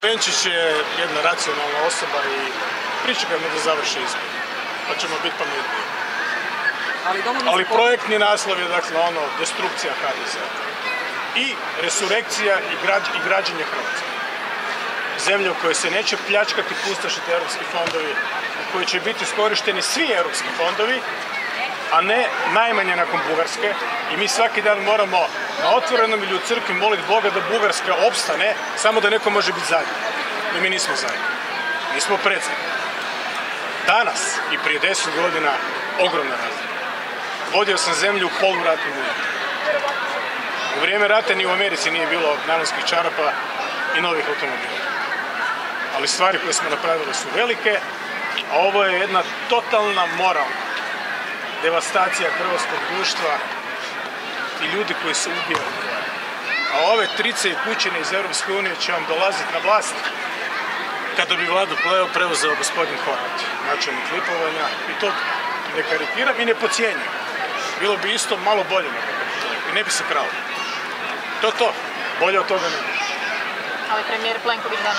Benčić je jedna racionalna osoba i pričekajmo da završi izbor, pa ćemo biti pametniji. Ali projektni naslov je dakle ono destrukcija HDZ-a i resurekcija i građenje Hrvatske. Zemlje u kojoj se neće pljačkati, pustošiti europski fondovi, u kojoj će biti iskorišteni svi europski fondovi, a ne najmanje nakon Bugarske. I mi svaki dan moramo na otvorenom ili u crkvi moliti Boga da Bugarska opstane, samo da neko može biti zadnji. I mi nismo zadnji. Mi smo predsjednik. Danas i prije 10 godina ogromna razlika. Vodio sam zemlju u poluratnim uvjetima. U vrijeme rata ni u Americi nije bilo najlonskih čarapa i novih automobila. Ali stvari koje smo napravili su velike, a ovo je jedna totalna moralna devastacija hrvatskog društva i ljudi koji se ubijaju. A ove trice i kućine iz Europske unije će vam dolaziti na vlast kada bi vladu preuzeo gospodin Horvat, načelnik Lipovljana, i to ne karikiram i ne podcjenjujem. Bilo bi isto malo bolje i ne bi se kralo. To, bolje od toga ne. Ali premijer Plenković danas